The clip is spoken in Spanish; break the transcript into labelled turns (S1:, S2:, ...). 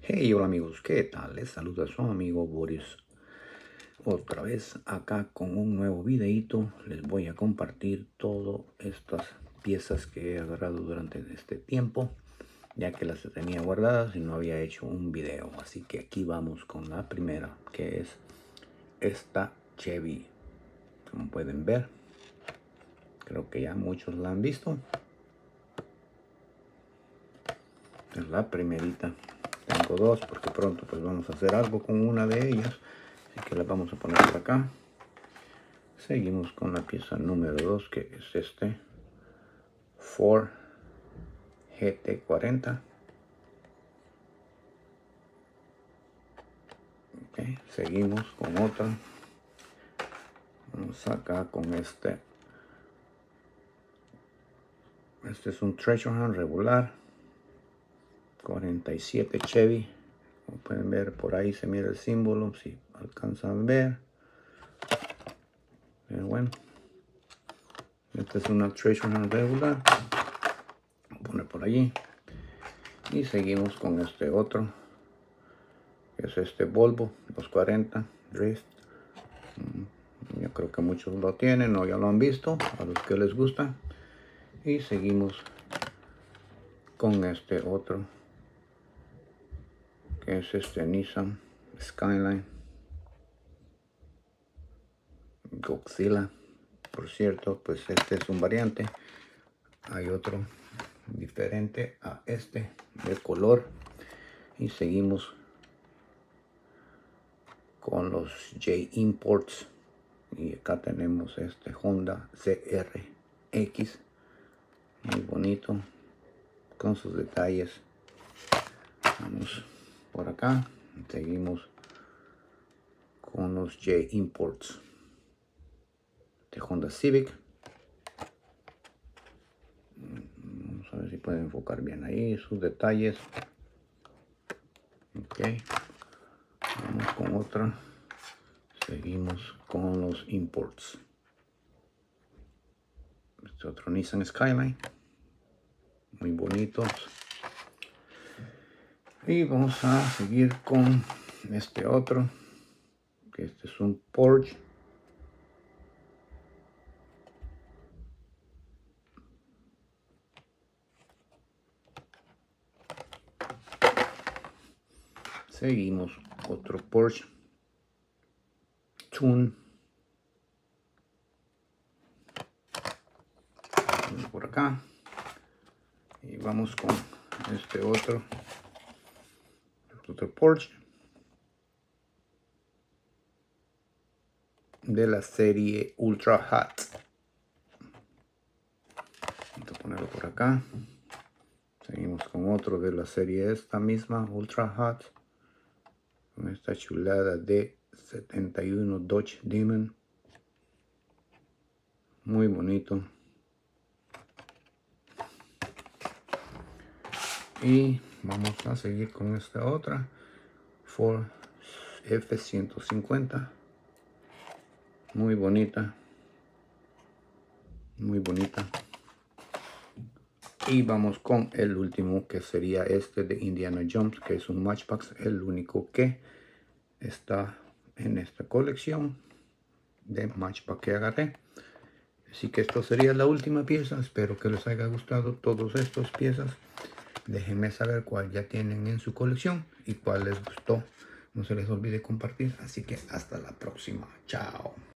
S1: Hey, hola amigos, ¿qué tal? Les saluda su amigo Boris. Otra vez acá con un nuevo videito. Les voy a compartir todas estas piezas que he agarrado durante este tiempo, ya que las tenía guardadas y no había hecho un video. Así que aquí vamos con la primera, que es esta Chevy. Como pueden ver, creo que ya muchos la han visto. Es la primerita. Tengo dos porque pronto pues vamos a hacer algo con una de ellas, así que la vamos a poner por acá. Seguimos con la pieza número 2, que es este Ford GT40. Okay. Seguimos con otra. Vamos acá con este es un Treasure Hunt regular 47 Chevy. Como pueden ver, por ahí se mira el símbolo, si alcanzan a ver. Pero bueno, esta es una Treasure Hunt regular. Voy a poner por allí. Y seguimos con este otro, que es este Volvo 240 Drift. Yo creo que muchos lo tienen o ya lo han visto, a los que les gusta. Y seguimos con este otro, que es este Nissan Skyline Godzilla. Por cierto, pues este es un variante. Hay otro diferente a este de color. Y seguimos con los J Imports. Y acá tenemos este Honda CRX. Muy bonito, con sus detalles. Vamos por acá. Seguimos con los J Imports de Honda Civic. Vamos a ver si puede enfocar bien ahí sus detalles. Ok, vamos con otra. Seguimos con los Imports. Este otro Nissan Skyline, muy bonitos. Y vamos a seguir con este otro, que este es un Porsche. Seguimos otro Porsche Tune. Por acá. Y vamos con este otro Porsche de la serie Ultra Hot. Vamos a ponerlo por acá. Seguimos con otro de la serie esta misma Ultra Hot, con esta chulada de 71 Dodge Demon. Muy bonito. Y vamos a seguir con esta otra Ford F-150. Muy bonita. Muy bonita. Y vamos con el último, que sería este de Indiana Jones, que es un Matchbox, el único que está en esta colección de Matchbox que agarré. Así que esto sería la última pieza. Espero que les haya gustado todas estas piezas. Déjenme saber cuál ya tienen en su colección y cuál les gustó. No se les olvide compartir. Así que hasta la próxima. Chao.